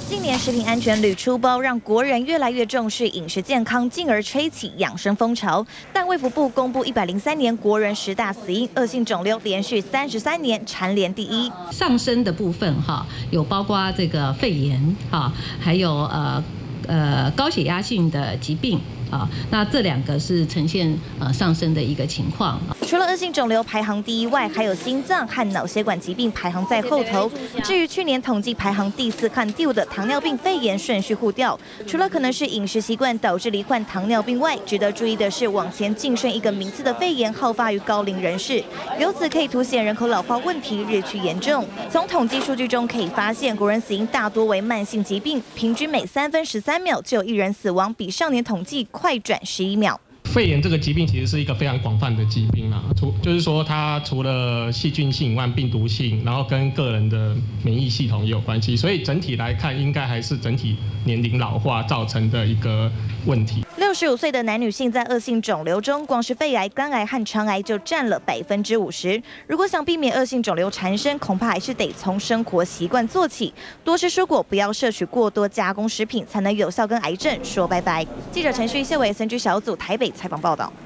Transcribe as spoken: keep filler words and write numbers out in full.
近年食品安全屡出包，让国人越来越重视饮食健康，进而吹起养生风潮。但卫福部公布一百零三年国人十大死因，恶性肿瘤连续三十三年蝉联第一。 上升的部分哈，有包括这个肺炎哈，还有呃呃高血压性的疾病。 啊，那这两个是呈现呃上升的一个情况。 除了恶性肿瘤排行第一外，还有心脏和脑血管疾病排行在后头。至于去年统计排行第四和第五的糖尿病、肺炎顺序互调。除了可能是饮食习惯导致罹患糖尿病外，值得注意的是往前晋升一个名次的肺炎好发于高龄人士，由此可以凸显人口老化问题日趋严重。从统计数据中可以发现，国人死因大多为慢性疾病，平均每三分十三秒就有一人死亡，比上年统计 快转十一秒。 肺炎这个疾病其实是一个非常广泛的疾病啦，除就是说它除了细菌性以外，病毒性，然后跟个人的免疫系统也有关系，所以整体来看，应该还是整体年龄老化造成的一个问题。 六十五岁的男女性在恶性肿瘤中，光是肺癌、肝癌和肠癌就占了百分之五十。如果想避免恶性肿瘤缠身，恐怕还是得从生活习惯做起，多吃蔬果，不要摄取过多加工食品，才能有效跟癌症说拜拜。记者陈旭、谢伟、森居小组台北采访报道。